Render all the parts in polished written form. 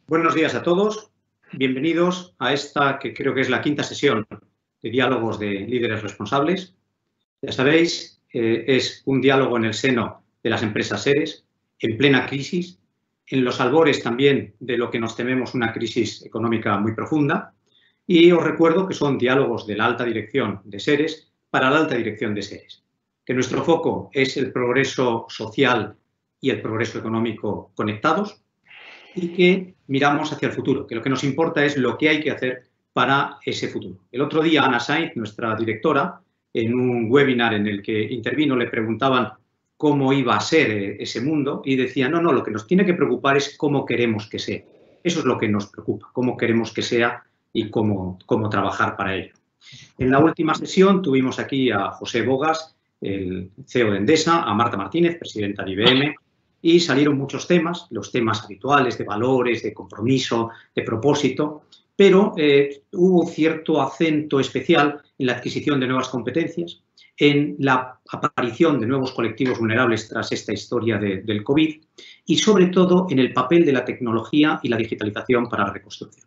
Buenos días a todos. Bienvenidos a esta que creo que es la quinta sesión de diálogos de líderes responsables. Ya sabéis, es un diálogo en el seno de las empresas SERES, en plena crisis, en los albores también de lo que nos tememos una crisis económica muy profunda. Y os recuerdo que son diálogos de la alta dirección de SERES para la alta dirección de SERES. Que nuestro foco es el progreso social y el progreso económico conectados y que miramos hacia el futuro, que lo que nos importa es lo que hay que hacer para ese futuro. El otro día Ana Sainz, nuestra directora, en un webinar en el que intervino, le preguntaban cómo iba a ser ese mundo y decía, no, lo que nos tiene que preocupar es cómo queremos que sea. Eso es lo que nos preocupa, cómo queremos que sea y cómo trabajar para ello. En la última sesión tuvimos aquí a José Bogas, el CEO de Endesa, a Marta Martínez, presidenta de IBM, y salieron muchos temas, los temas habituales de valores, de compromiso, de propósito, pero hubo cierto acento especial en la adquisición de nuevas competencias, en la aparición de nuevos colectivos vulnerables tras esta historia del COVID y, sobre todo, en el papel de la tecnología y la digitalización para la reconstrucción.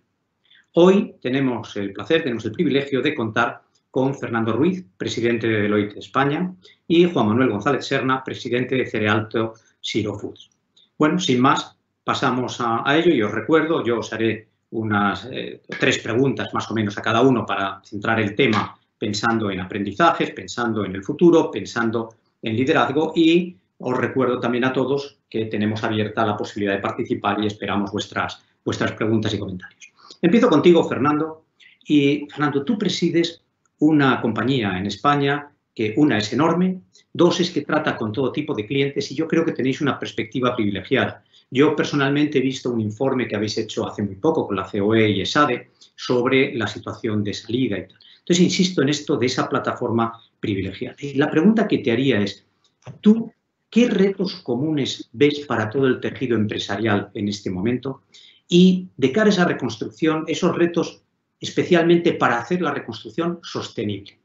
Hoy tenemos el placer, tenemos el privilegio de contar con Fernando Ruiz, presidente de Deloitte España, y Juan Manuel González Serna, presidente de Cerealto Siro Foods. Bueno, sin más, pasamos a ello y os recuerdo, yo os haré unas 3 preguntas más o menos a cada uno para centrar el tema pensando en aprendizajes, pensando en el futuro, pensando en liderazgo y os recuerdo también a todos que tenemos abierta la posibilidad de participar y esperamos vuestras preguntas y comentarios. Empiezo contigo, Fernando. Y, Fernando, tú presides una compañía en España que, una, es enorme, 2, es que trata con todo tipo de clientes y yo creo que tenéis una perspectiva privilegiada. Yo personalmente he visto un informe que habéis hecho hace muy poco con la COE y ESADE sobre la situación de salida y tal. Entonces, insisto en esto de esa plataforma privilegiada. Y la pregunta que te haría es, ¿tú qué retos comunes ves para todo el tejido empresarial en este momento? Y de cara a esa reconstrucción, esos retos especialmente para hacer la reconstrucción sostenible.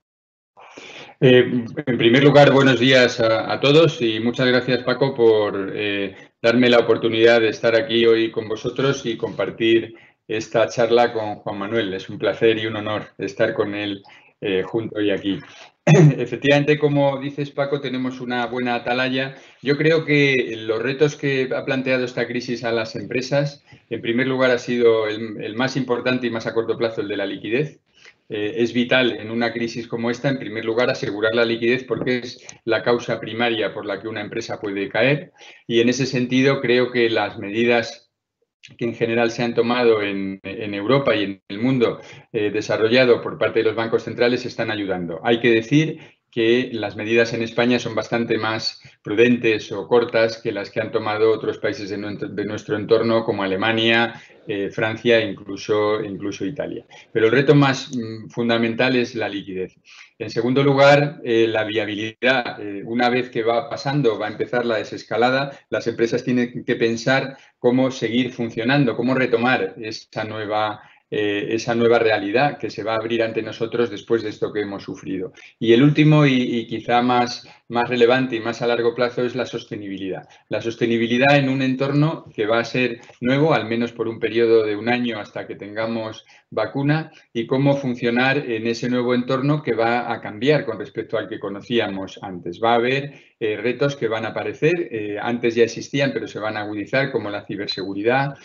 En primer lugar, buenos días a todos y muchas gracias, Paco, por darme la oportunidad de estar aquí hoy con vosotros y compartir esta charla con Juan Manuel. Es un placer y un honor estar con él junto hoy aquí. Efectivamente, como dices, Paco, tenemos una buena atalaya. Yo creo que los retos que ha planteado esta crisis a las empresas, en primer lugar, ha sido el más importante y más a corto plazo, el de la liquidez. Es vital en una crisis como esta, en primer lugar, asegurar la liquidez porque es la causa primaria por la que una empresa puede caer. Y en ese sentido, creo que las medidas que en general se han tomado en Europa y en el mundo desarrollado por parte de los bancos centrales están ayudando. Hay que decir que las medidas en España son bastante más prudentes o cortas que las que han tomado otros países de nuestro entorno, como Alemania, Francia e incluso Italia. Pero el reto más fundamental es la liquidez. En segundo lugar, la viabilidad. Una vez que va pasando, va a empezar la desescalada, las empresas tienen que pensar cómo seguir funcionando, cómo retomar esa nueva realidad que se va a abrir ante nosotros después de esto que hemos sufrido. Y el último y quizá más relevante y más a largo plazo es la sostenibilidad. La sostenibilidad en un entorno que va a ser nuevo, al menos por un periodo de un año hasta que tengamos vacuna, y cómo funcionar en ese nuevo entorno que va a cambiar con respecto al que conocíamos antes. Va a haber retos que van a aparecer, antes ya existían, pero se van a agudizar, como la ciberseguridad,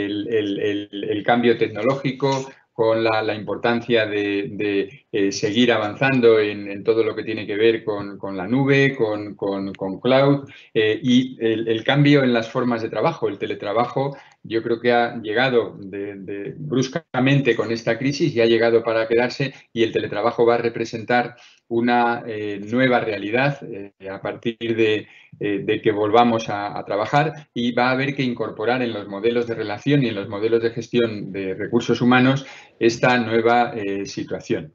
el cambio tecnológico, con la importancia de seguir avanzando en todo lo que tiene que ver con la nube, con cloud y el cambio en las formas de trabajo. El teletrabajo yo creo que ha llegado bruscamente con esta crisis y ha llegado para quedarse, y el teletrabajo va a representar una nueva realidad a partir de que volvamos a trabajar, y va a haber que incorporar en los modelos de relación y en los modelos de gestión de recursos humanos esta nueva situación.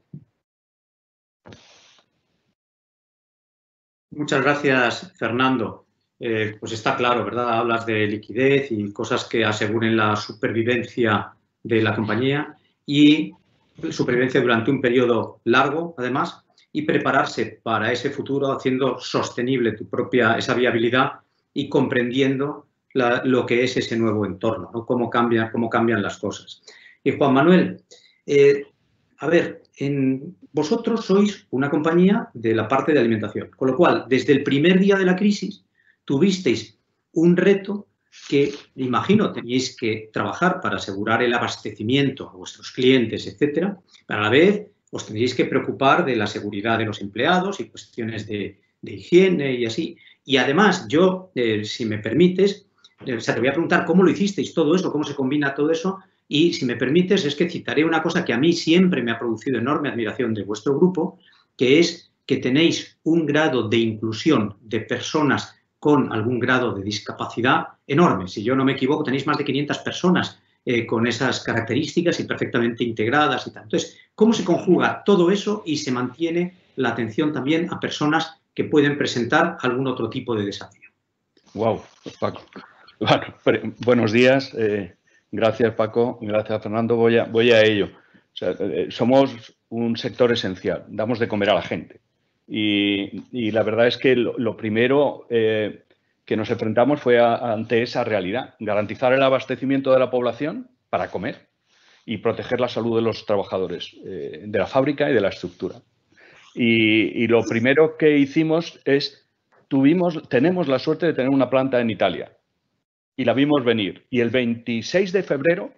Muchas gracias, Fernando. Pues está claro, ¿verdad? Hablas de liquidez y cosas que aseguren la supervivencia de la compañía y supervivencia durante un periodo largo, además, y prepararse para ese futuro haciendo sostenible esa viabilidad y comprendiendo lo que es ese nuevo entorno, ¿no? Cómo cambian las cosas. Y Juan Manuel, a ver, vosotros sois una compañía de la parte de alimentación, con lo cual, desde el primer día de la crisis, tuvisteis un reto que, imagino, teníais que trabajar para asegurar el abastecimiento a vuestros clientes, etcétera, pero a la vez os tendríais que preocupar de la seguridad de los empleados y cuestiones de higiene y así. Y además, yo, si me permites, te voy a preguntar cómo lo hicisteis todo eso, cómo se combina todo eso, y si me permites es que citaré una cosa que a mí siempre me ha producido enorme admiración de vuestro grupo, que es que tenéis un grado de inclusión de personas con algún grado de discapacidad enorme. Si yo no me equivoco, tenéis más de 500 personas con esas características y perfectamente integradas y tal. Entonces, ¿cómo se conjuga todo eso y se mantiene la atención también a personas que pueden presentar algún otro tipo de desafío? Wow, Paco. Bueno, buenos días. Gracias, Paco. Gracias, Fernando. Voy a ello. O sea, somos un sector esencial. Damos de comer a la gente. Y la verdad es que lo primero que nos enfrentamos fue ante esa realidad. Garantizar el abastecimiento de la población para comer y proteger la salud de los trabajadores de la fábrica y de la estructura. Y lo primero que hicimos es, tenemos la suerte de tener una planta en Italia y la vimos venir. Y el 26 de febrero,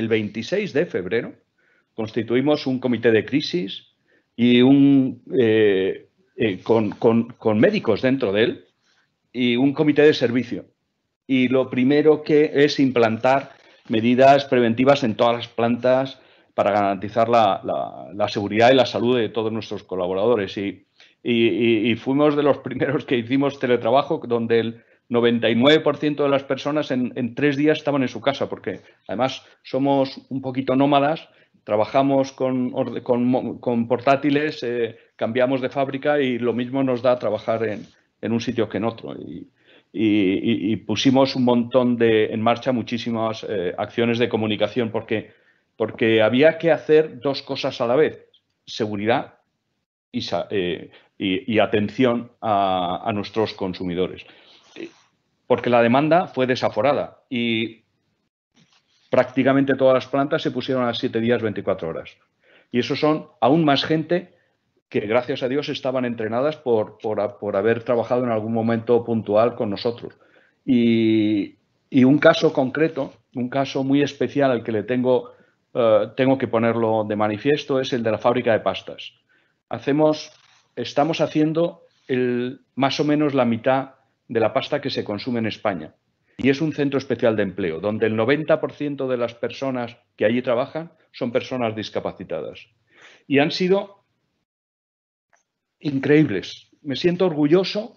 constituimos un comité de crisis y con médicos dentro de él y un comité de servicio. Y lo primero que es implantar medidas preventivas en todas las plantas para garantizar la seguridad y la salud de todos nuestros colaboradores. Y fuimos de los primeros que hicimos teletrabajo, donde el 99% de las personas en 3 días estaban en su casa, porque además somos un poquito nómadas, trabajamos con portátiles, cambiamos de fábrica y lo mismo nos da trabajar en un sitio que en otro. Y pusimos un montón en marcha muchísimas acciones de comunicación porque había que hacer 2 cosas a la vez: seguridad y atención a nuestros consumidores. Porque la demanda fue desaforada y prácticamente todas las plantas se pusieron a 7 días, 24 horas. Y eso son aún más gente que, gracias a Dios, estaban entrenadas por haber trabajado en algún momento puntual con nosotros. Y un caso concreto, un caso muy especial al que le tengo que ponerlo de manifiesto, es el de la fábrica de pastas. Estamos haciendo más o menos la mitad de la pasta que se consume en España. Y es un centro especial de empleo, donde el 90% de las personas que allí trabajan son personas discapacitadas. Y han sido increíbles. Me siento orgulloso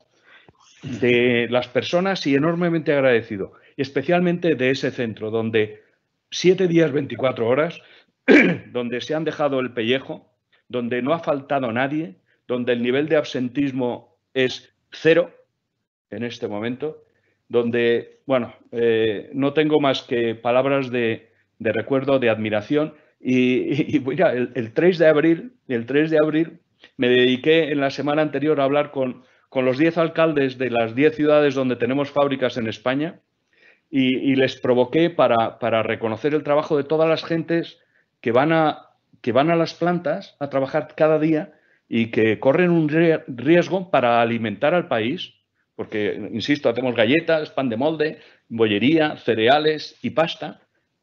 de las personas y enormemente agradecido. Y especialmente de ese centro, donde 7 días, 24 horas, donde se han dejado el pellejo, donde no ha faltado nadie, donde el nivel de absentismo es 0 en este momento, donde, bueno, no tengo más que palabras de recuerdo, de admiración. Y mira, el 3 de abril me dediqué en la semana anterior a hablar con los 10 alcaldes de las 10 ciudades donde tenemos fábricas en España y les provoqué para reconocer el trabajo de todas las gentes que van a las plantas a trabajar cada día y que corren un riesgo para alimentar al país, porque, insisto, hacemos galletas, pan de molde, bollería, cereales y pasta.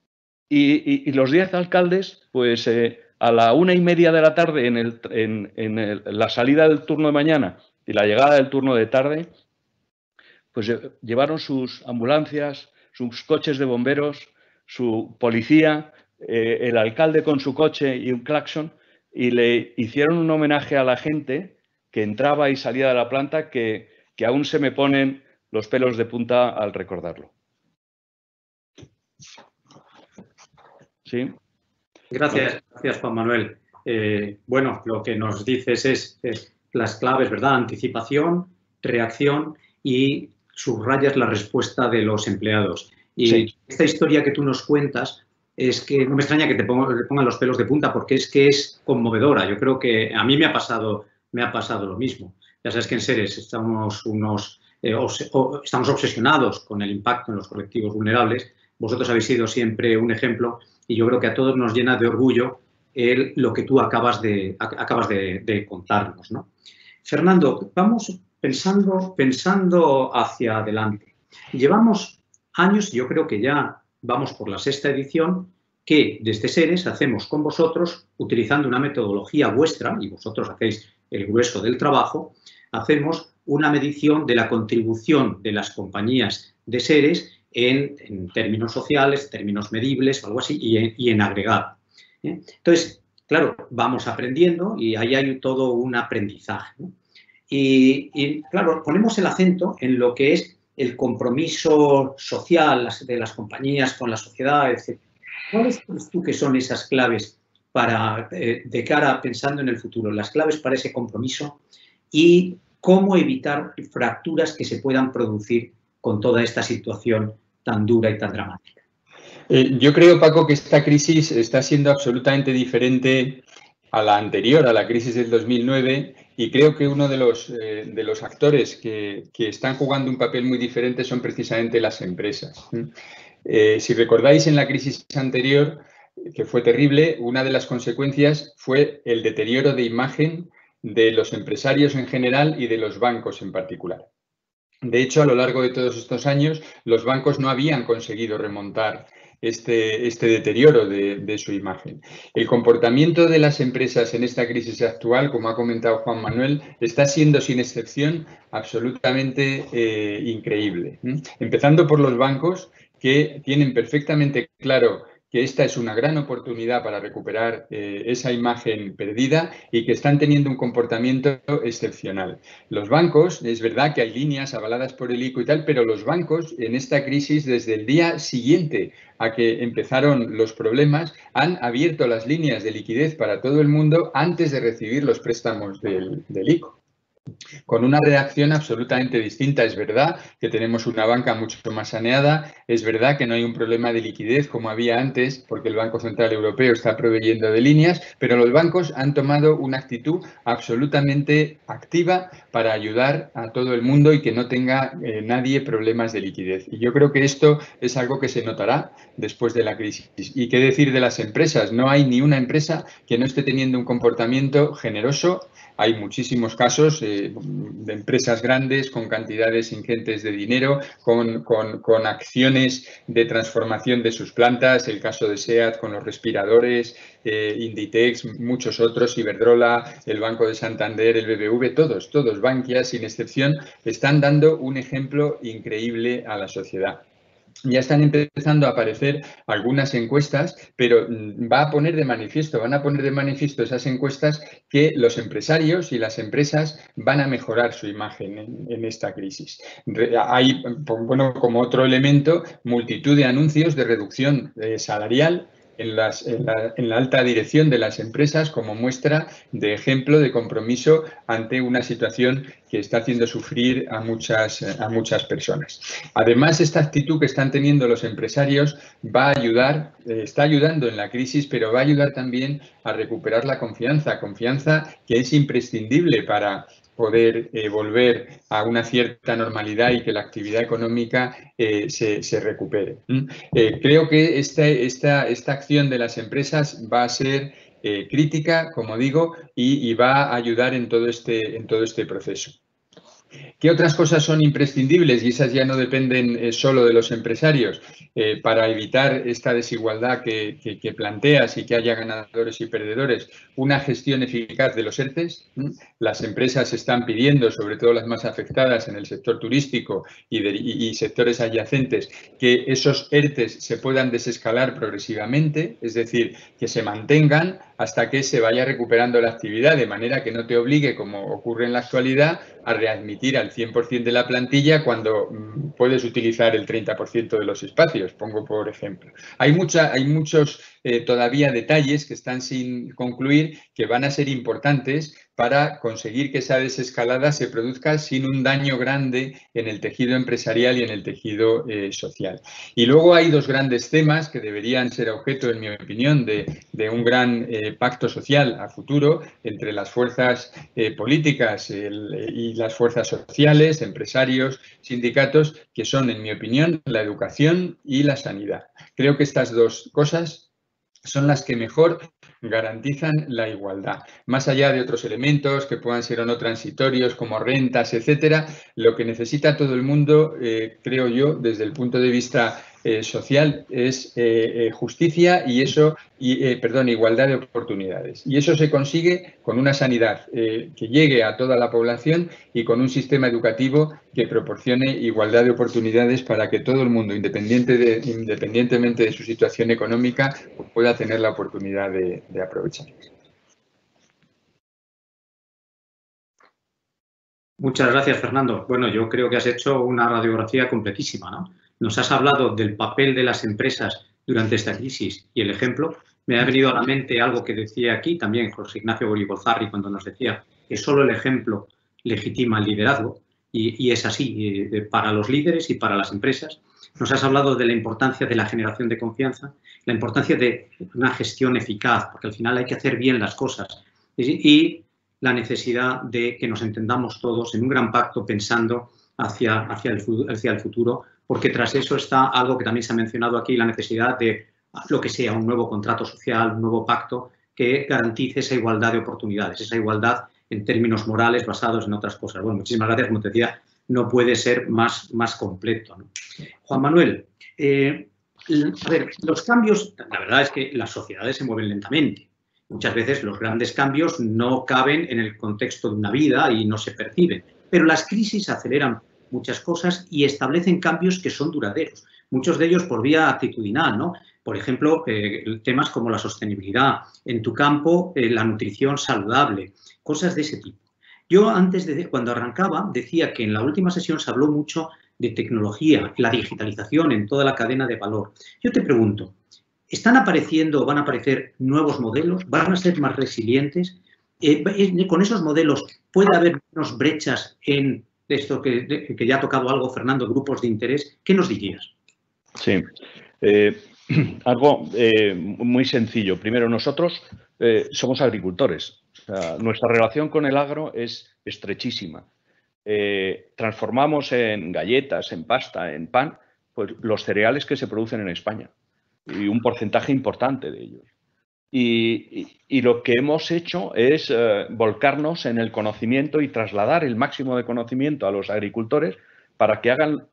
Y los 10 alcaldes, pues a la 1:30 de la tarde, en la salida del turno de mañana y la llegada del turno de tarde, pues llevaron sus ambulancias, sus coches de bomberos, su policía, el alcalde con su coche y un claxon, y le hicieron un homenaje a la gente que entraba y salía de la planta que aún se me ponen los pelos de punta al recordarlo. ¿Sí? Gracias, Juan Manuel. Bueno, lo que nos dices es las claves, ¿verdad? Anticipación, reacción y subrayas la respuesta de los empleados. Y sí, esta historia que tú nos cuentas es que no me extraña que te pongan los pelos de punta, porque es conmovedora. Yo creo que a mí me ha pasado lo mismo. Ya sabes que en Seres estamos unos o estamos obsesionados con el impacto en los colectivos vulnerables. Vosotros habéis sido siempre un ejemplo y yo creo que a todos nos llena de orgullo lo que tú acabas de contarnos, ¿no? Fernando, vamos pensando hacia adelante. Llevamos años, yo creo que ya vamos por la 6ª edición, que desde SERES hacemos con vosotros, utilizando una metodología vuestra, y vosotros hacéis el grueso del trabajo, hacemos una medición de la contribución de las compañías de SERES en términos sociales, términos medibles o algo así, y en agregado. Entonces, claro, vamos aprendiendo y ahí hay todo un aprendizaje, ¿no? Y, claro, ponemos el acento en lo que es el compromiso social de las compañías con la sociedad, etc. ¿Cuáles crees tú que son esas claves para, de cara pensando en el futuro, las claves para ese compromiso y cómo evitar fracturas que se puedan producir con toda esta situación tan dura y tan dramática? Yo creo, Paco, que esta crisis está siendo absolutamente diferente a la anterior, a la crisis del 2009, y creo que uno de los actores que están jugando un papel muy diferente son precisamente las empresas. Si recordáis, en la crisis anterior, que fue terrible, una de las consecuencias fue el deterioro de imagen de los empresarios en general y de los bancos en particular. De hecho, a lo largo de todos estos años, los bancos no habían conseguido remontar este deterioro de su imagen. El comportamiento de las empresas en esta crisis actual, como ha comentado Juan Manuel, está siendo sin excepción absolutamente increíble. Empezando por los bancos, que tienen perfectamente claro que esta es una gran oportunidad para recuperar esa imagen perdida y que están teniendo un comportamiento excepcional. Los bancos, es verdad que hay líneas avaladas por el ICO y tal, pero los bancos en esta crisis, desde el día siguiente a que empezaron los problemas, han abierto las líneas de liquidez para todo el mundo antes de recibir los préstamos del ICO. Con una reacción absolutamente distinta. Es verdad que tenemos una banca mucho más saneada, es verdad que no hay un problema de liquidez como había antes, porque el Banco Central Europeo está proveyendo de líneas, pero los bancos han tomado una actitud absolutamente activa para ayudar a todo el mundo y que no tenga nadie problemas de liquidez. Y yo creo que esto es algo que se notará después de la crisis. ¿Y qué decir de las empresas? No hay ni una empresa que no esté teniendo un comportamiento generoso. Hay muchísimos casos de empresas grandes con cantidades ingentes de dinero, con acciones de transformación de sus plantas, el caso de SEAT con los respiradores, Inditex, muchos otros, Iberdrola, el Banco de Santander, el BBV, todos, Bankia, sin excepción, están dando un ejemplo increíble a la sociedad. Ya están empezando a aparecer algunas encuestas, pero van a poner de manifiesto esas encuestas que los empresarios y las empresas van a mejorar su imagen en esta crisis. Hay, bueno, como otro elemento, multitud de anuncios de reducción salarial en la alta dirección de las empresas como muestra de ejemplo de compromiso ante una situación que está haciendo sufrir a muchas personas. Además, esta actitud que están teniendo los empresarios va a ayudar, está ayudando en la crisis, pero va a ayudar también a recuperar la confianza que es imprescindible para poder volver a una cierta normalidad y que la actividad económica se recupere. Creo que esta acción de las empresas va a ser crítica, como digo, y va a ayudar en todo este proceso. ¿Qué otras cosas son imprescindibles? Y esas ya no dependen solo de los empresarios. Para evitar esta desigualdad que planteas y que haya ganadores y perdedores, una gestión eficaz de los ERTEs. Las empresas están pidiendo, sobre todo las más afectadas en el sector turístico y sectores adyacentes, que esos ERTEs se puedan desescalar progresivamente, es decir, que se mantengan hasta que se vaya recuperando la actividad, de manera que no te obligue, como ocurre en la actualidad, a readmitir al 100% de la plantilla cuando puedes utilizar el 30% de los espacios, pongo por ejemplo. Hay muchos todavía detalles que están sin concluir que van a ser importantes para conseguir que esa desescalada se produzca sin un daño grande en el tejido empresarial y en el tejido social. Y luego hay dos grandes temas que deberían ser objeto, en mi opinión, de un gran pacto social a futuro entre las fuerzas políticas y las fuerzas sociales, empresarios, sindicatos, que son, en mi opinión, la educación y la sanidad. Creo que estas dos cosas son las que mejor garantizan la igualdad. Más allá de otros elementos que puedan ser o no transitorios, como rentas, etcétera, lo que necesita todo el mundo, creo yo, desde el punto de vista social, es justicia y igualdad de oportunidades. Y eso se consigue con una sanidad que llegue a toda la población y con un sistema educativo que proporcione igualdad de oportunidades para que todo el mundo, independientemente de su situación económica, pueda tener la oportunidad de aprovechar. Muchas gracias, Fernando. Bueno, yo creo que has hecho una radiografía completísima, ¿no? Nos has hablado del papel de las empresas durante esta crisis y el ejemplo. Me ha venido a la mente algo que decía aquí también José Ignacio Gorigolzarri cuando nos decía que solo el ejemplo legitima el liderazgo y es así para los líderes y para las empresas. Nos has hablado de la importancia de la generación de confianza, la importancia de una gestión eficaz, porque al final hay que hacer bien las cosas y la necesidad de que nos entendamos todos en un gran pacto pensando hacia el futuro, porque tras eso está algo que también se ha mencionado aquí, la necesidad de lo que sea, un nuevo contrato social, un nuevo pacto que garantice esa igualdad de oportunidades, esa igualdad en términos morales basados en otras cosas. Bueno, muchísimas gracias, como te decía, no puede ser más completo, ¿no? Juan Manuel, a ver, los cambios, la verdad es que las sociedades se mueven lentamente. Muchas veces los grandes cambios no caben en el contexto de una vida y no se perciben, pero las crisis aceleran muchas cosas y establecen cambios que son duraderos, muchos de ellos por vía actitudinal, ¿no? Por ejemplo, temas como la sostenibilidad, en tu campo, la nutrición saludable, cosas de ese tipo. Yo antes, cuando arrancaba, decía que en la última sesión se habló mucho de tecnología, la digitalización en toda la cadena de valor. Yo te pregunto, ¿están apareciendo o van a aparecer nuevos modelos? ¿Van a ser más resilientes? Con esos modelos, ¿puede haber menos brechas en esto que ya ha tocado algo, Fernando, grupos de interés? ¿Qué nos dirías? Sí, algo muy sencillo. Primero, nosotros somos agricultores. O sea, nuestra relación con el agro es estrechísima. Transformamos en galletas, en pasta, en pan, pues los cereales que se producen en España. Y un porcentaje importante de ellos. Y lo que hemos hecho es volcarnos en el conocimiento y trasladar el máximo de conocimiento a los agricultores para que hagan,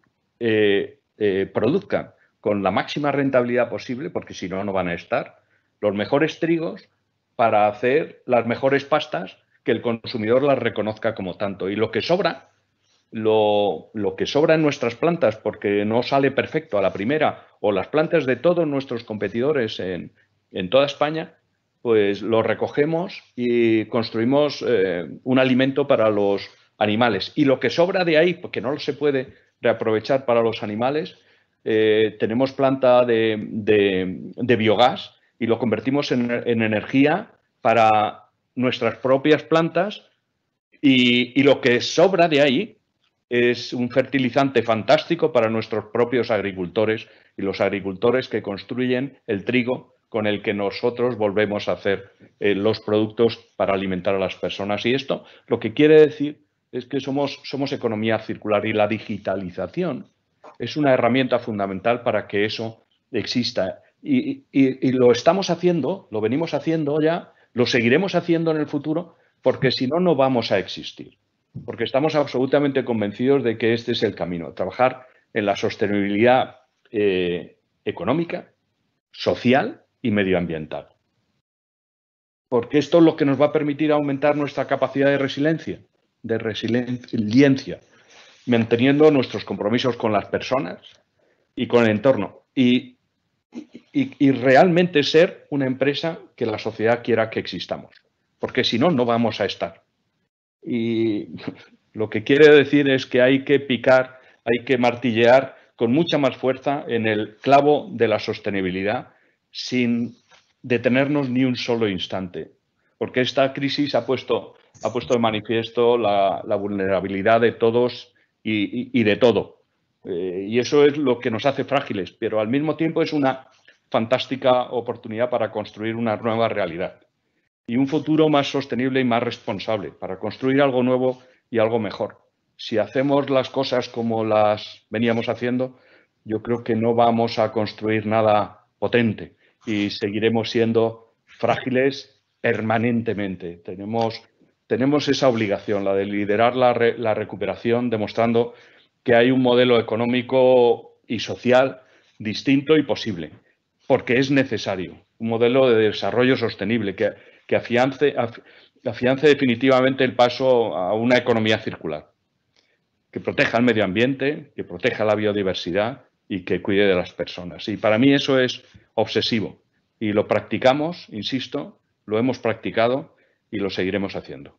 produzcan con la máxima rentabilidad posible, porque si no, no van a estar, los mejores trigos para hacer las mejores pastas que el consumidor las reconozca como tanto. Y lo que sobra, lo que sobra en nuestras plantas, porque no sale perfecto a la primera, o las plantas de todos nuestros competidores en toda España, pues lo recogemos y construimos un alimento para los animales. Y lo que sobra de ahí, porque no se puede reaprovechar para los animales, tenemos planta de biogás y lo convertimos en energía para nuestras propias plantas y lo que sobra de ahí es un fertilizante fantástico para nuestros propios agricultores y los agricultores que construyen el trigo con el que nosotros volvemos a hacer los productos para alimentar a las personas. Y esto lo que quiere decir es que somos economía circular y la digitalización es una herramienta fundamental para que eso exista. Y lo estamos haciendo, lo venimos haciendo ya, lo seguiremos haciendo en el futuro, porque si no, no vamos a existir. Porque estamos absolutamente convencidos de que este es el camino, trabajar en la sostenibilidad económica, social y medioambiental. Porque esto es lo que nos va a permitir aumentar nuestra capacidad de resiliencia, manteniendo nuestros compromisos con las personas y con el entorno. Y realmente ser una empresa que la sociedad quiera que existamos. Porque si no, no vamos a estar. Y lo que quiere decir es que hay que picar, hay que martillear con mucha más fuerza en el clavo de la sostenibilidad sin detenernos ni un solo instante. Porque esta crisis ha puesto ha puesto de manifiesto la vulnerabilidad de todos y de todo. Y eso es lo que nos hace frágiles, pero al mismo tiempo es una fantástica oportunidad para construir una nueva realidad y un futuro más sostenible y más responsable, para construir algo nuevo y algo mejor. Si hacemos las cosas como las veníamos haciendo, yo creo que no vamos a construir nada potente y seguiremos siendo frágiles permanentemente. Tenemos esa obligación, la de liderar la recuperación, demostrando que hay un modelo económico y social distinto y posible, porque es necesario. Un modelo de desarrollo sostenible que afiance definitivamente el paso a una economía circular, que proteja el medio ambiente, que proteja la biodiversidad y que cuide de las personas. Y para mí eso es obsesivo. Y lo practicamos, insisto, lo hemos practicado y lo seguiremos haciendo.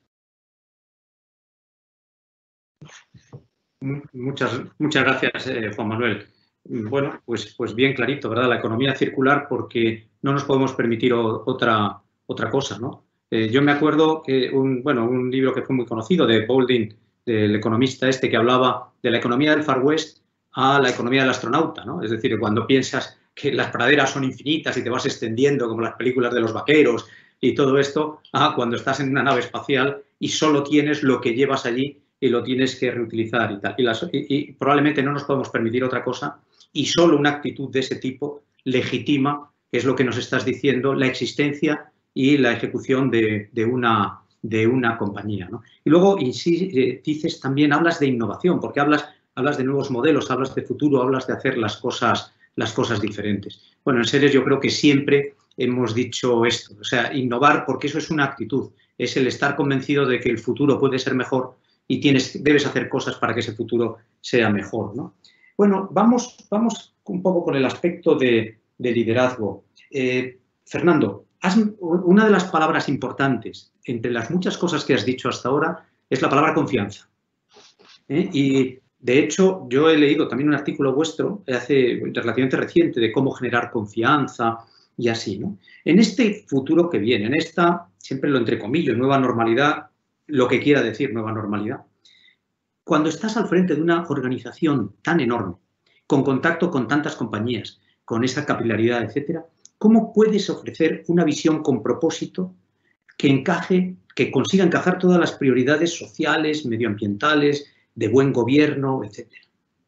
Muchas gracias, Juan Manuel. Bueno, pues bien clarito, ¿verdad? La economía circular, porque no nos podemos permitir otra cosa, ¿no? Yo me acuerdo que un libro que fue muy conocido de Baldwin, del economista este, que hablaba de la economía del Far West a la economía del astronauta, ¿no? Es decir, cuando piensas que las praderas son infinitas y te vas extendiendo como las películas de los vaqueros y todo esto, a cuando estás en una nave espacial y solo tienes lo que llevas allí y lo tienes que reutilizar y tal. Y probablemente no nos podemos permitir otra cosa, y solo una actitud de ese tipo legitima, que es lo que nos estás diciendo, la existencia y la ejecución de una compañía, ¿no? Y luego dices también, hablas de innovación, porque hablas de nuevos modelos, hablas de futuro, hablas de hacer las cosas diferentes. Bueno, en Seres yo creo que siempre hemos dicho esto, o sea, innovar, porque eso es una actitud, es el estar convencido de que el futuro puede ser mejor y debes hacer cosas para que ese futuro sea mejor, ¿no? Bueno, vamos un poco con el aspecto de liderazgo. Fernando, una de las palabras importantes entre las muchas cosas que has dicho hasta ahora es la palabra confianza. Y, de hecho, yo he leído también un artículo vuestro relativamente reciente de cómo generar confianza y así, ¿no? En este futuro que viene, en esta, siempre lo entrecomillo, nueva normalidad, lo que quiera decir nueva normalidad, cuando estás al frente de una organización tan enorme, con contacto con tantas compañías, con esa capilaridad, etcétera, ¿cómo puedes ofrecer una visión con propósito que consiga encajar todas las prioridades sociales, medioambientales, de buen gobierno, etcétera?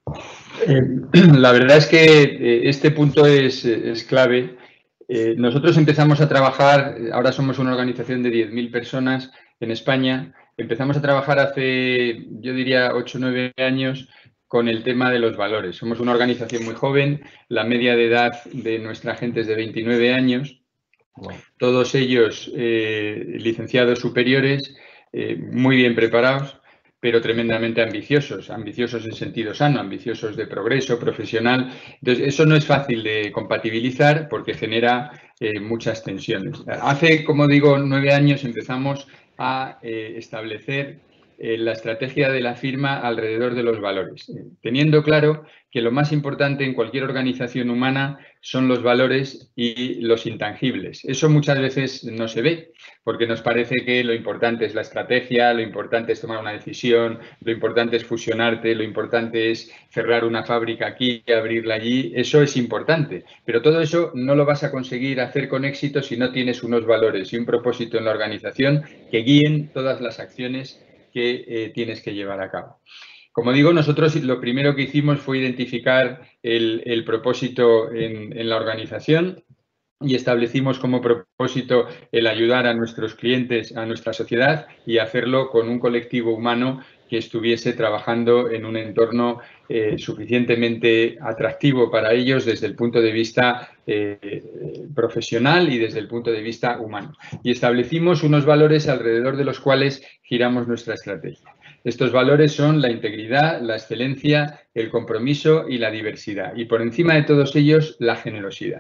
La verdad es que este punto es clave. Nosotros empezamos a trabajar, ahora somos una organización de 10.000 personas en España. Empezamos a trabajar hace, yo diría, 8 o 9 años con el tema de los valores. Somos una organización muy joven, la media de edad de nuestra gente es de 29 años, todos ellos licenciados superiores, muy bien preparados, pero tremendamente ambiciosos en sentido sano, ambiciosos de progreso profesional. Entonces, eso no es fácil de compatibilizar porque genera muchas tensiones. Hace, como digo, 9 años empezamos a establecer la estrategia de la firma alrededor de los valores, teniendo claro que lo más importante en cualquier organización humana son los valores y los intangibles. Eso muchas veces no se ve, porque nos parece que lo importante es la estrategia, lo importante es tomar una decisión, lo importante es fusionarte, lo importante es cerrar una fábrica aquí y abrirla allí. Eso es importante, pero todo eso no lo vas a conseguir hacer con éxito si no tienes unos valores y un propósito en la organización que guíen todas las acciones que tienes que llevar a cabo. Como digo, nosotros lo primero que hicimos fue identificar el propósito en la organización y establecimos como propósito el ayudar a nuestros clientes, a nuestra sociedad y hacerlo con un colectivo humano que estuviese trabajando en un entorno suficientemente atractivo para ellos desde el punto de vista profesional y desde el punto de vista humano. Y establecimos unos valores alrededor de los cuales giramos nuestra estrategia. Estos valores son la integridad, la excelencia, el compromiso y la diversidad. Y por encima de todos ellos, la generosidad.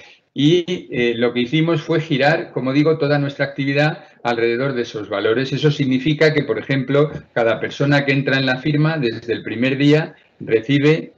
Y lo que hicimos fue girar, como digo, toda nuestra actividad alrededor de esos valores. Eso significa que, por ejemplo, cada persona que entra en la firma, desde el primer día, recibe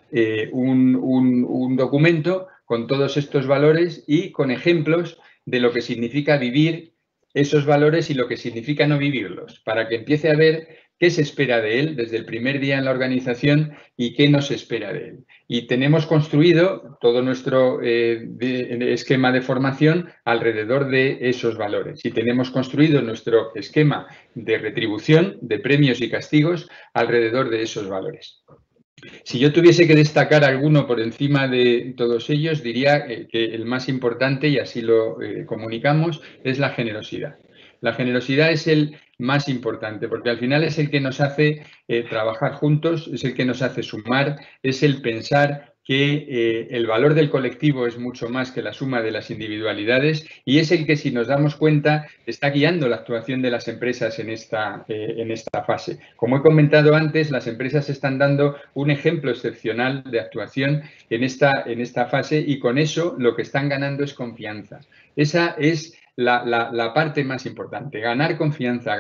un documento con todos estos valores y con ejemplos de lo que significa vivir esos valores y lo que significa no vivirlos, para que empiece a ver qué se espera de él desde el primer día en la organización y qué no se espera de él. Y tenemos construido todo nuestro esquema de formación alrededor de esos valores. Y tenemos construido nuestro esquema de retribución, de premios y castigos alrededor de esos valores. Si yo tuviese que destacar alguno por encima de todos ellos, diría que el más importante, y así lo comunicamos, es la generosidad. La generosidad es el más importante, porque al final es el que nos hace trabajar juntos, es el que nos hace sumar, es el pensar que el valor del colectivo es mucho más que la suma de las individualidades y es el que, si nos damos cuenta, está guiando la actuación de las empresas en esta fase. Como he comentado antes, las empresas están dando un ejemplo excepcional de actuación en esta fase y con eso lo que están ganando es confianza. Esa es la parte más importante, ganar confianza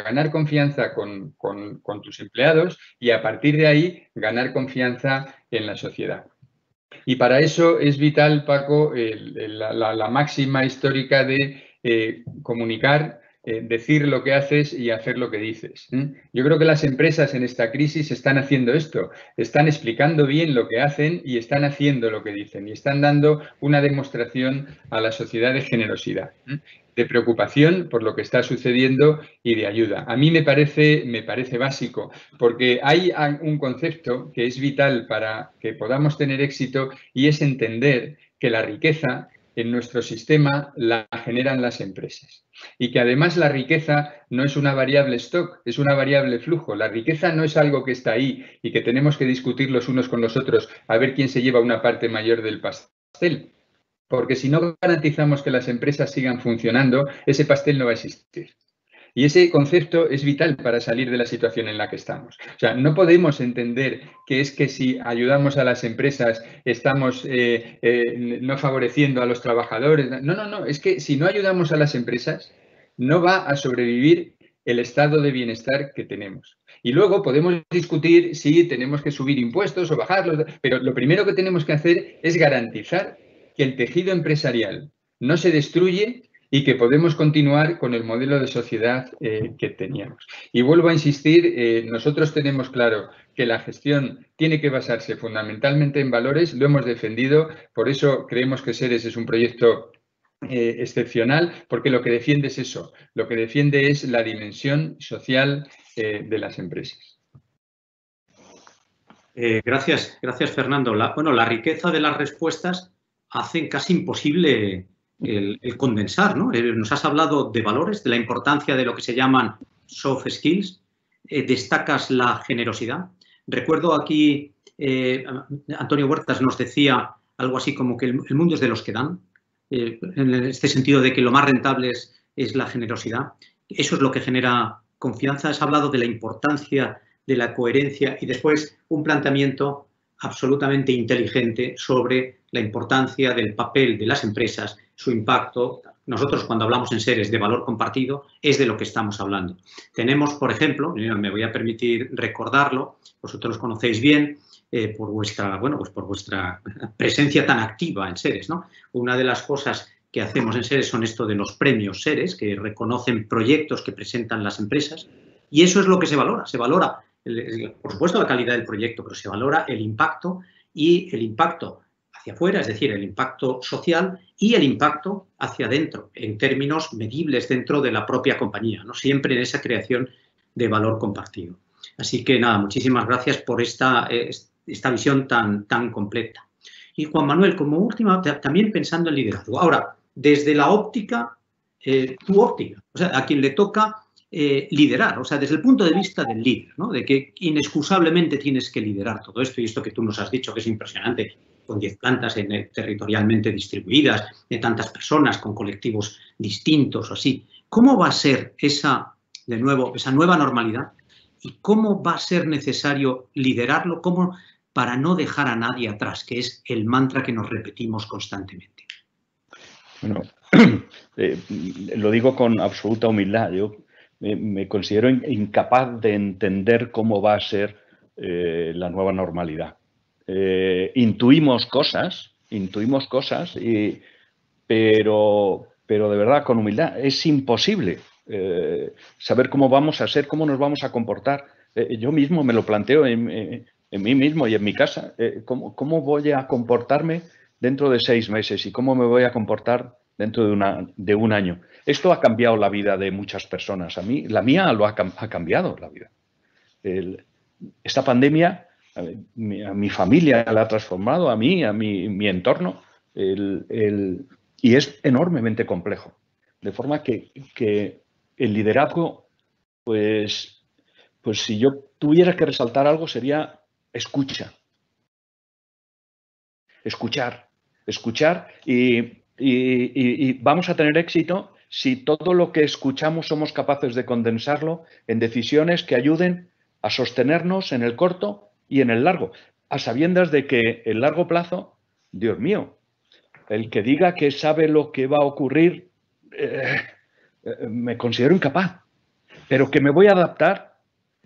con tus empleados y a partir de ahí ganar confianza en la sociedad. Y para eso es vital, Paco, la máxima histórica de comunicar, decir lo que haces y hacer lo que dices. Yo creo que las empresas en esta crisis están haciendo esto, están explicando bien lo que hacen y están haciendo lo que dicen y están dando una demostración a la sociedad de generosidad, de preocupación por lo que está sucediendo y de ayuda. A mí me parece básico, porque hay un concepto que es vital para que podamos tener éxito y es entender que la riqueza en nuestro sistema la generan las empresas y que además la riqueza no es una variable stock, es una variable flujo. La riqueza no es algo que está ahí y que tenemos que discutir los unos con los otros a ver quién se lleva una parte mayor del pastel. Porque si no garantizamos que las empresas sigan funcionando, ese pastel no va a existir. Y ese concepto es vital para salir de la situación en la que estamos. O sea, no podemos entender que es que si ayudamos a las empresas estamos no favoreciendo a los trabajadores. No. Es que si no ayudamos a las empresas, no va a sobrevivir el estado de bienestar que tenemos. Y luego podemos discutir si tenemos que subir impuestos o bajarlos, pero lo primero que tenemos que hacer es garantizar que el tejido empresarial no se destruye y que podemos continuar con el modelo de sociedad que teníamos. Y vuelvo a insistir, nosotros tenemos claro que la gestión tiene que basarse fundamentalmente en valores, lo hemos defendido, por eso creemos que SERES es un proyecto excepcional, porque lo que defiende es eso, lo que defiende es la dimensión social de las empresas. Gracias, Fernando. La riqueza de las respuestas hace casi imposible el condensar, ¿no? Nos has hablado de valores, de la importancia de lo que se llaman soft skills, destacas la generosidad. Recuerdo aquí, Antonio Huertas nos decía algo así como que el mundo es de los que dan, en este sentido de que lo más rentable es la generosidad. Eso es lo que genera confianza. Has hablado de la importancia de la coherencia y después un planteamiento absolutamente inteligente sobre la importancia del papel de las empresas, su impacto. Nosotros, cuando hablamos en SERES de valor compartido, es de lo que estamos hablando. Tenemos, por ejemplo, me voy a permitir recordarlo, vosotros los conocéis bien, por vuestra presencia tan activa en SERES, ¿no? Una de las cosas que hacemos en SERES son esto de los premios SERES, que reconocen proyectos que presentan las empresas, y eso es lo que se valora. Se valora, por supuesto, la calidad del proyecto, pero se valora el impacto y el impacto hacia afuera, es decir, el impacto social y el impacto hacia adentro, en términos medibles dentro de la propia compañía, ¿no? Siempre en esa creación de valor compartido. Así que nada, muchísimas gracias por esta visión tan completa. Y Juan Manuel, como última, también pensando en liderazgo. Ahora, desde la óptica, tu óptica, o sea, a quien le toca liderar, o sea, desde el punto de vista del líder, ¿no? De que inexcusablemente tienes que liderar todo esto y esto que tú nos has dicho que es impresionante, con 10 plantas territorialmente distribuidas, de tantas personas, con colectivos distintos o así. ¿Cómo va a ser esa nueva normalidad y cómo va a ser necesario liderarlo para no dejar a nadie atrás, que es el mantra que nos repetimos constantemente? Bueno, lo digo con absoluta humildad. Yo me considero incapaz de entender cómo va a ser la nueva normalidad. Intuimos cosas, pero de verdad, con humildad, es imposible saber cómo vamos a ser, cómo nos vamos a comportar. Yo mismo me lo planteo en mí mismo y en mi casa. ¿Cómo voy a comportarme dentro de 6 meses y cómo me voy a comportar dentro de un año? Esto ha cambiado la vida de muchas personas. A mí, la mía ha cambiado la vida. Esta pandemia a mi familia la ha transformado, a mí, a mi entorno, y es enormemente complejo. De forma que el liderazgo, pues si yo tuviera que resaltar algo, sería escucha. Escuchar y vamos a tener éxito si todo lo que escuchamos somos capaces de condensarlo en decisiones que ayuden a sostenernos en el corto y en el largo, a sabiendas de que el largo plazo, Dios mío, el que diga que sabe lo que va a ocurrir, me considero incapaz, pero que me voy a adaptar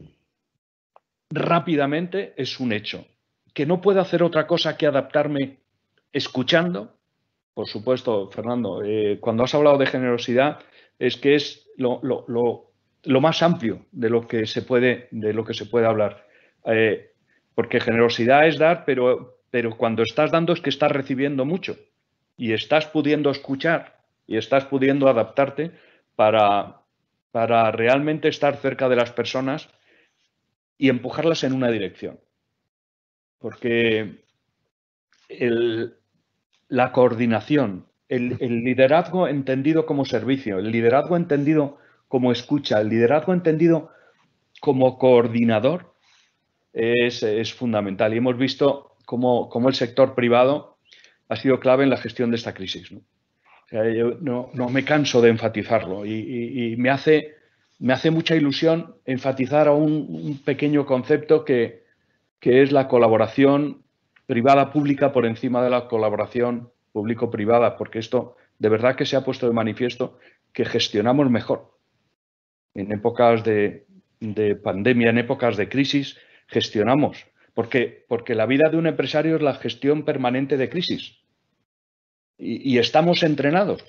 rápidamente es un hecho. Que no puedo hacer otra cosa que adaptarme escuchando. Por supuesto, Fernando, cuando has hablado de generosidad, es que es lo más amplio de lo que se puede hablar. Porque generosidad es dar, pero cuando estás dando es que estás recibiendo mucho y estás pudiendo escuchar y estás pudiendo adaptarte para realmente estar cerca de las personas y empujarlas en una dirección. Porque la coordinación, el liderazgo entendido como servicio, el liderazgo entendido como escucha, el liderazgo entendido como coordinador es fundamental. Y hemos visto cómo el sector privado ha sido clave en la gestión de esta crisis, ¿no? O sea, yo no me canso de enfatizarlo y me hace mucha ilusión enfatizar a un pequeño concepto que es la colaboración privada-pública por encima de la colaboración público-privada, porque esto de verdad que se ha puesto de manifiesto que gestionamos mejor. En épocas de pandemia, en épocas de crisis, gestionamos, porque la vida de un empresario es la gestión permanente de crisis. Y estamos entrenados.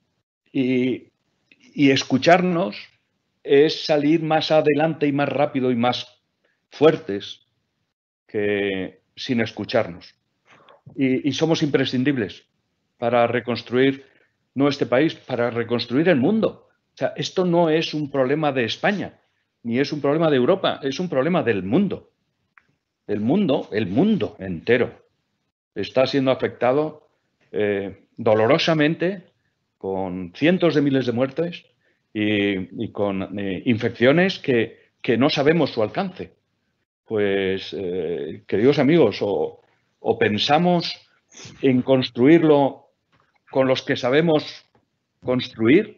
Y escucharnos es salir más adelante y más rápido y más fuertes que sin escucharnos. Y somos imprescindibles para reconstruir no este país, para reconstruir el mundo. O sea, esto no es un problema de España, ni es un problema de Europa, es un problema del mundo. El mundo entero está siendo afectado dolorosamente, con cientos de miles de muertes y con infecciones que no sabemos su alcance. Pues, queridos amigos, o pensamos en construirlo con los que sabemos construir,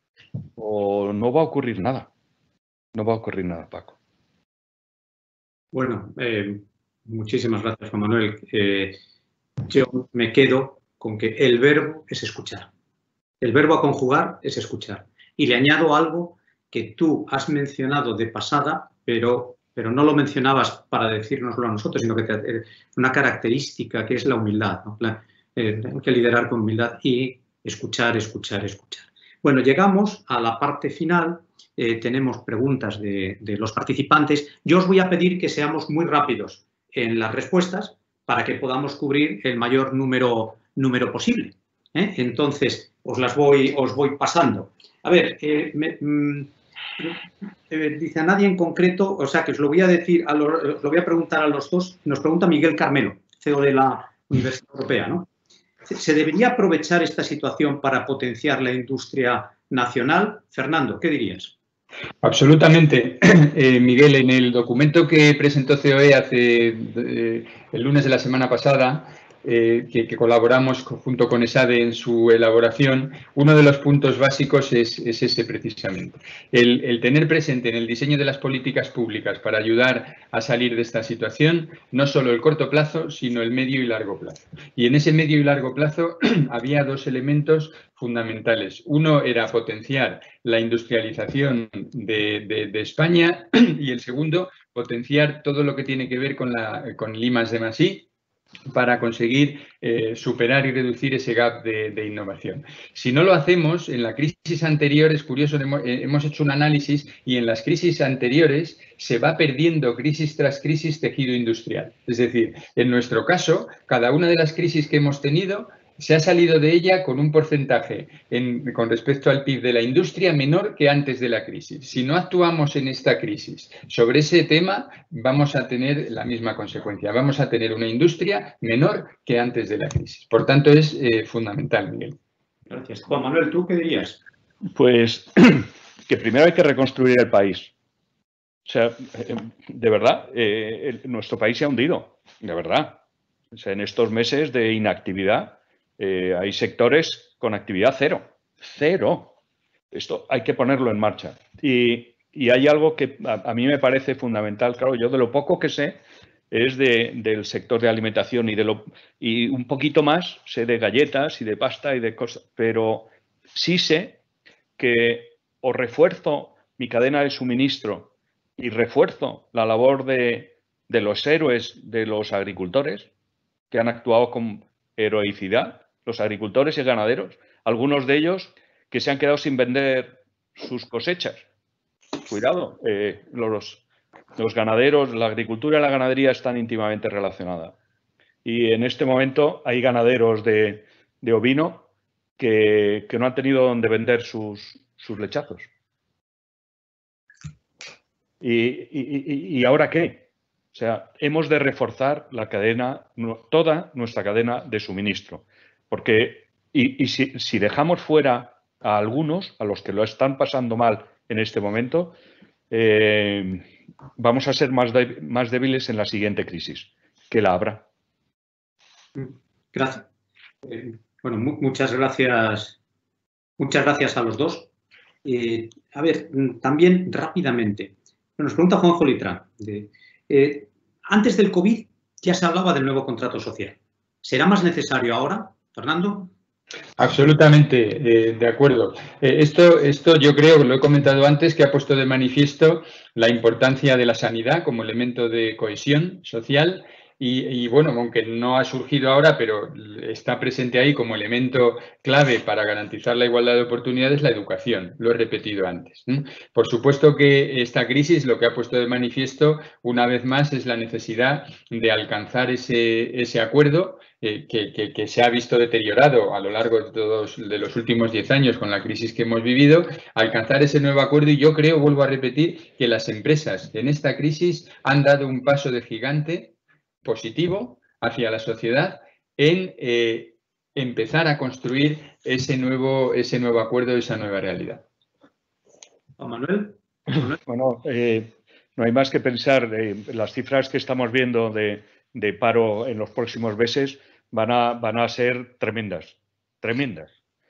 o no va a ocurrir nada. No va a ocurrir nada, Paco. Bueno, muchísimas gracias, Juan Manuel. Yo me quedo con que el verbo es escuchar. El verbo a conjugar es escuchar. Y le añado algo que tú has mencionado de pasada, pero no lo mencionabas para decírnoslo a nosotros, sino que una característica que es la humildad, ¿no? Hay que liderar con humildad y escuchar. Bueno, llegamos a la parte final. Tenemos preguntas de los participantes. Yo os voy a pedir que seamos muy rápidos en las respuestas para que podamos cubrir el mayor número posible. Entonces, os voy pasando. A ver, dice a nadie en concreto, o sea que os lo voy a decir, lo voy a preguntar a los dos. Nos pregunta Miguel Carmelo, CEO de la Universidad Europea, ¿no? ¿Se debería aprovechar esta situación para potenciar la industria nacional? Fernando, ¿qué dirías? Absolutamente, Miguel. En el documento que presentó COE el lunes de la semana pasada, que colaboramos junto con ESADE en su elaboración, uno de los puntos básicos es ese precisamente. El tener presente en el diseño de las políticas públicas para ayudar a salir de esta situación no solo el corto plazo, sino el medio y largo plazo. Y en ese medio y largo plazo había 2 elementos fundamentales. Uno era potenciar la industrialización de España y el segundo, potenciar todo lo que tiene que ver con el I+D+I para conseguir superar y reducir ese gap de innovación. Si no lo hacemos, en la crisis anterior, es curioso, hemos hecho un análisis y en las crisis anteriores se va perdiendo crisis tras crisis tejido industrial. Es decir, en nuestro caso, cada una de las crisis que hemos tenido se ha salido de ella con un porcentaje con respecto al PIB de la industria menor que antes de la crisis. Si no actuamos en esta crisis sobre ese tema, vamos a tener la misma consecuencia. Vamos a tener una industria menor que antes de la crisis. Por tanto, es fundamental, Miguel. Gracias. Juan Manuel, ¿tú qué dirías? Pues que primero hay que reconstruir el país. O sea, de verdad, nuestro país se ha hundido, de verdad. O sea, en estos meses de inactividad hay sectores con actividad cero. Cero. Esto hay que ponerlo en marcha. Y hay algo que a mí me parece fundamental. Claro, yo de lo poco que sé es del sector de alimentación y un poquito más sé de galletas y de pasta y de cosas. Pero sí sé que o refuerzo mi cadena de suministro y refuerzo la labor de los héroes de los agricultores que han actuado con heroicidad, los agricultores y ganaderos, algunos de ellos que se han quedado sin vender sus cosechas. Cuidado, los ganaderos, la agricultura y la ganadería están íntimamente relacionadas. Y en este momento hay ganaderos de ovino que no han tenido donde vender sus lechazos. ¿Y ahora qué? O sea, hemos de reforzar la cadena, toda nuestra cadena de suministro. Porque si dejamos fuera a algunos, a los que lo están pasando mal en este momento, vamos a ser más débiles en la siguiente crisis, que la habrá. Gracias. Bueno, muchas gracias. Muchas gracias a los dos. A ver, también rápidamente. Nos pregunta Juanjo Litra. Antes del COVID ya se hablaba del nuevo contrato social. ¿Será más necesario ahora, Fernando? Absolutamente de acuerdo. Esto yo creo, lo he comentado antes, que ha puesto de manifiesto la importancia de la sanidad como elemento de cohesión social y bueno, aunque no ha surgido ahora, pero está presente ahí como elemento clave para garantizar la igualdad de oportunidades, la educación. Lo he repetido antes. Por supuesto que esta crisis lo que ha puesto de manifiesto una vez más es la necesidad de alcanzar ese acuerdo que se ha visto deteriorado a lo largo de los últimos 10 años con la crisis que hemos vivido, alcanzar ese nuevo acuerdo y yo creo, vuelvo a repetir, que las empresas en esta crisis han dado un paso de gigante positivo hacia la sociedad en empezar a construir ese nuevo acuerdo, esa nueva realidad. Juan Manuel. Bueno, no hay más que pensar, las cifras que estamos viendo de paro en los próximos meses van a ser tremendas, tremendas.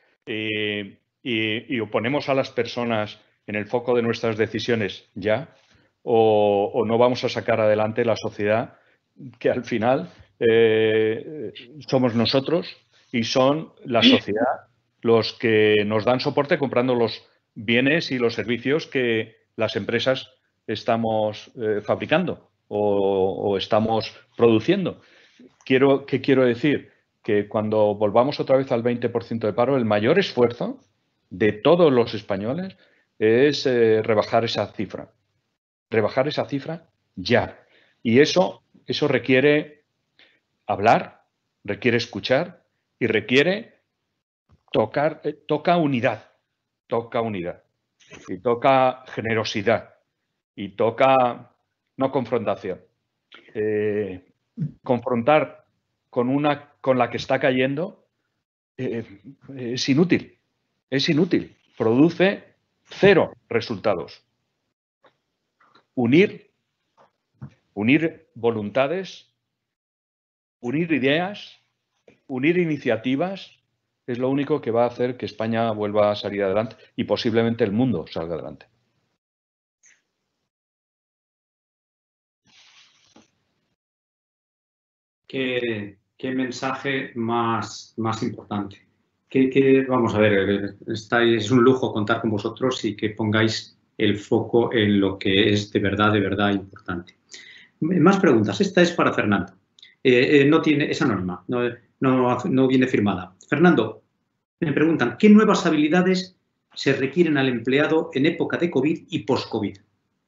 Y o ponemos a las personas en el foco de nuestras decisiones ya, o no vamos a sacar adelante la sociedad que al final somos nosotros y son la sociedad los que nos dan soporte comprando los bienes y los servicios que las empresas estamos fabricando o estamos produciendo. ¿Qué quiero decir? Que cuando volvamos otra vez al 20% de paro, el mayor esfuerzo de todos los españoles es rebajar esa cifra. Rebajar esa cifra ya. Y eso requiere hablar, requiere escuchar y requiere toca unidad. Toca unidad. Y toca generosidad. Y toca no confrontación. Confrontar con la que está cayendo es inútil. Es inútil. Produce cero resultados. Unir voluntades, unir ideas, unir iniciativas es lo único que va a hacer que España vuelva a salir adelante y posiblemente el mundo salga adelante. ¿Qué mensaje más importante? Vamos a ver, es un lujo contar con vosotros y que pongáis el foco en lo que es de verdad importante. Más preguntas. Esta es para Fernando. no tiene, es anónima, no viene firmada. Fernando, me preguntan, ¿qué nuevas habilidades se requieren al empleado en época de COVID y post-COVID?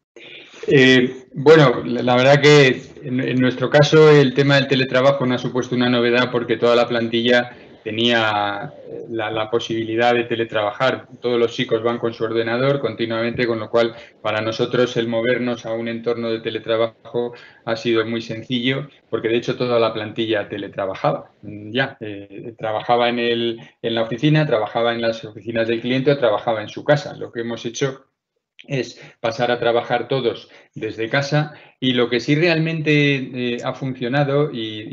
Bueno, la verdad que en nuestro caso el tema del teletrabajo no ha supuesto una novedad porque toda la plantilla tenía la posibilidad de teletrabajar. Todos los chicos van con su ordenador continuamente, con lo cual para nosotros el movernos a un entorno de teletrabajo ha sido muy sencillo, porque de hecho toda la plantilla teletrabajaba. Ya, trabajaba en la oficina, trabajaba en las oficinas del cliente o trabajaba en su casa. Lo que hemos hecho es pasar a trabajar todos desde casa, y lo que sí realmente ha funcionado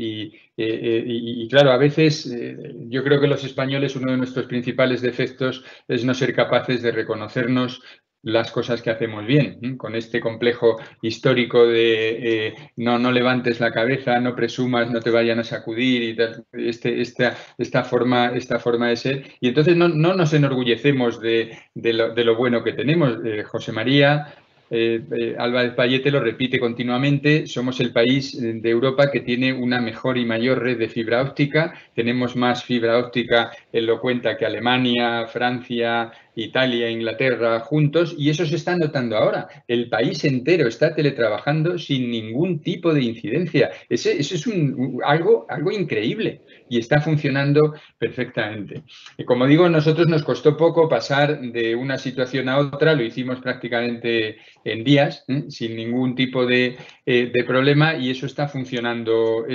y claro, a veces yo creo que los españoles, uno de nuestros principales defectos es no ser capaces de reconocernos las cosas que hacemos bien, con este complejo histórico de no levantes la cabeza, no presumas, no te vayan a sacudir y tal, esta forma de ser. Y entonces no nos enorgullecemos de lo bueno que tenemos. José María Álvarez Pallete lo repite continuamente: somos el país de Europa que tiene una mejor y mayor red de fibra óptica. Tenemos más fibra óptica, él lo cuenta, que Alemania, Francia, Italia, Inglaterra juntos, y eso se está notando ahora. El país entero está teletrabajando sin ningún tipo de incidencia. Eso es algo increíble y está funcionando perfectamente. Como digo, a nosotros nos costó poco pasar de una situación a otra, lo hicimos prácticamente en días, sin ningún tipo de problema, y eso está funcionando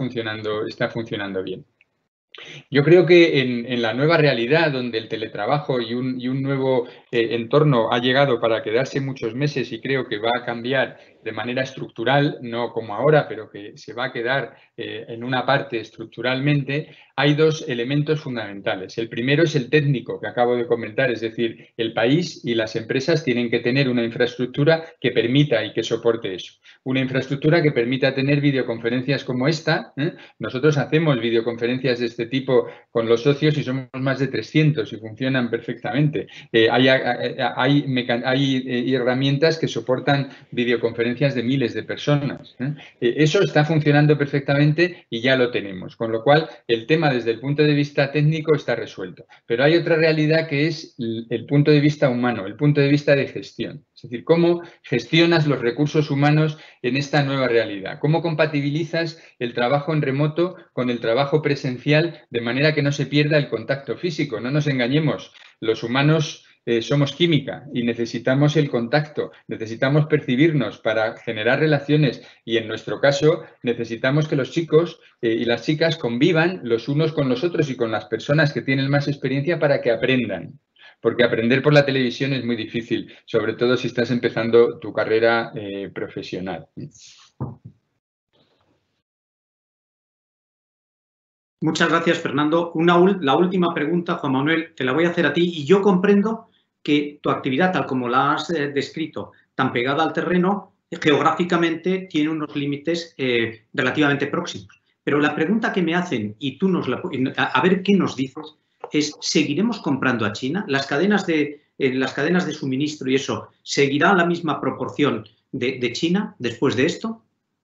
bien. Yo creo que en la nueva realidad, donde el teletrabajo y un nuevo entorno ha llegado para quedarse muchos meses, y creo que va a cambiar de manera estructural, no como ahora, pero que se va a quedar en una parte estructuralmente, hay dos elementos fundamentales. El primero es el técnico, que acabo de comentar, es decir, el país y las empresas tienen que tener una infraestructura que permita y que soporte eso. Una infraestructura que permita tener videoconferencias como esta. Nosotros hacemos videoconferencias de este tipo con los socios y somos más de 300 y funcionan perfectamente. Hay herramientas que soportan videoconferencias de miles de personas. Eso está funcionando perfectamente y ya lo tenemos, con lo cual el tema desde el punto de vista técnico está resuelto. Pero hay otra realidad, que es el punto de vista humano, el punto de vista de gestión. Es decir, cómo gestionas los recursos humanos en esta nueva realidad. ¿Cómo compatibilizas el trabajo en remoto con el trabajo presencial de manera que no se pierda el contacto físico? No nos engañemos, los humanos somos química y necesitamos el contacto, necesitamos percibirnos para generar relaciones, y en nuestro caso necesitamos que los chicos y las chicas convivan los unos con los otros y con las personas que tienen más experiencia para que aprendan. Porque aprender por la televisión es muy difícil, sobre todo si estás empezando tu carrera profesional. Muchas gracias, Fernando. La última pregunta, Juan Manuel, te la voy a hacer a ti, y yo comprendo que tu actividad, tal como la has descrito, tan pegada al terreno, geográficamente tiene unos límites relativamente próximos. Pero la pregunta que me hacen, y tú a ver qué nos dices, es: ¿seguiremos comprando a China? ¿Las cadenas de suministro y eso, seguirá la misma proporción de China después de esto?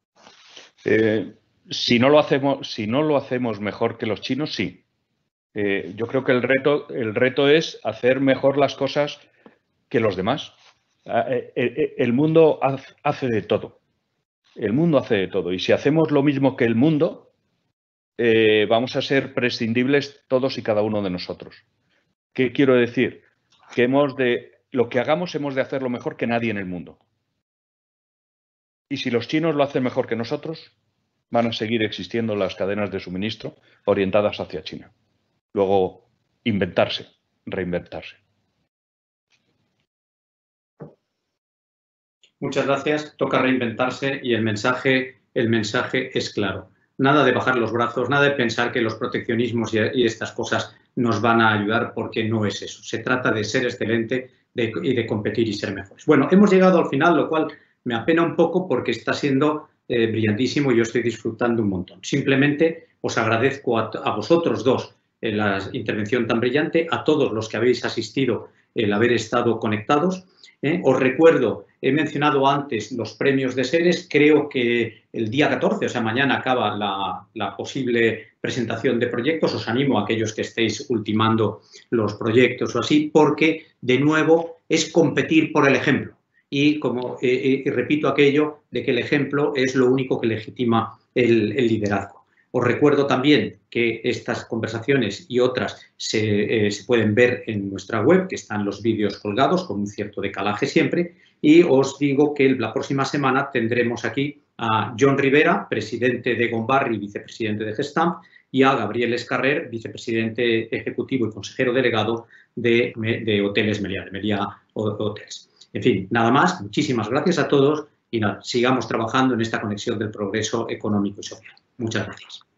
Si no lo hacemos mejor que los chinos, sí. Yo creo que el reto es hacer mejor las cosas que los demás. El mundo hace de todo. El mundo hace de todo. Y si hacemos lo mismo que el mundo, vamos a ser prescindibles todos y cada uno de nosotros. ¿Qué quiero decir? Que lo que hagamos hemos de hacerlo mejor que nadie en el mundo. Y si los chinos lo hacen mejor que nosotros, van a seguir existiendo las cadenas de suministro orientadas hacia China. Luego, reinventarse. Muchas gracias. Toca reinventarse, y el mensaje es claro. Nada de bajar los brazos, nada de pensar que los proteccionismos y estas cosas nos van a ayudar, porque no es eso. Se trata de ser excelente y de competir y ser mejores. Bueno, hemos llegado al final, lo cual me apena un poco porque está siendo brillantísimo y yo estoy disfrutando un montón. Simplemente os agradezco a vosotros dos la intervención tan brillante, a todos los que habéis asistido el haber estado conectados. Os recuerdo, he mencionado antes los premios de SERES, creo que el día 14, o sea, mañana acaba la posible presentación de proyectos. Os animo a aquellos que estéis ultimando los proyectos o así, porque, de nuevo, es competir por el ejemplo. Y repito aquello de que el ejemplo es lo único que legitima el liderazgo. Os recuerdo también que estas conversaciones y otras se pueden ver en nuestra web, que están los vídeos colgados con un cierto decalaje siempre. Y os digo que la próxima semana tendremos aquí a John Rivera, presidente de Gombarri y vicepresidente de Gestamp, y a Gabriel Escarrer, vicepresidente ejecutivo y consejero delegado de Hoteles Meliá, de Meliá Hotels. En fin, nada más. Muchísimas gracias a todos y nada, sigamos trabajando en esta conexión del progreso económico y social. Muchas gracias.